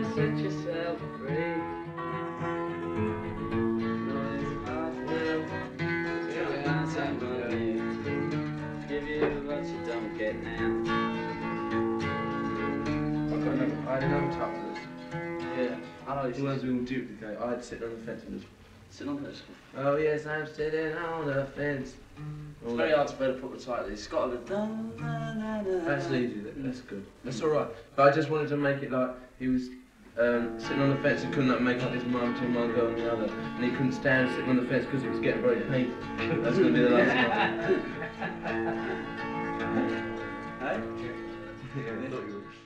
set yourself free. Give you what you don't get now. I had another type of this. Yeah. The ones we all duplicate. I had Sittin on the Fence and just... Sitting on the fence. Oh yes, I'm sitting on the fence. It's very hard to better put the title. It's got to go dun, dun, dun, dun. That's easy, that's good. That's alright. But I just wanted to make it like he was sitting on the fence and couldn't make up his mind between one girl and the other. And he couldn't stand sitting on the fence because it was getting very painful. That's going to be the last one. Hey? Yeah, I thought you would.